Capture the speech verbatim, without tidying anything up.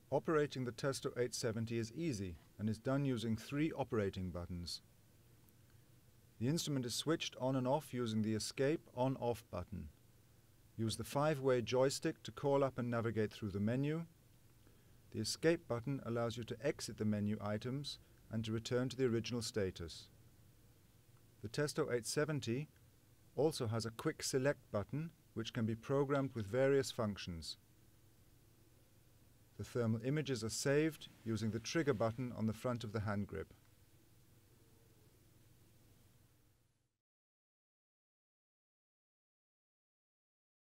Operating the Testo eight seventy is easy and is done using three operating buttons. The instrument is switched on and off using the escape on-off button. Use the five-way joystick to call up and navigate through the menu. The escape button allows you to exit the menu items and to return to the original status. The Testo eight seventy also has a quick select button which can be programmed with various functions. The thermal images are saved using the trigger button on the front of the hand grip.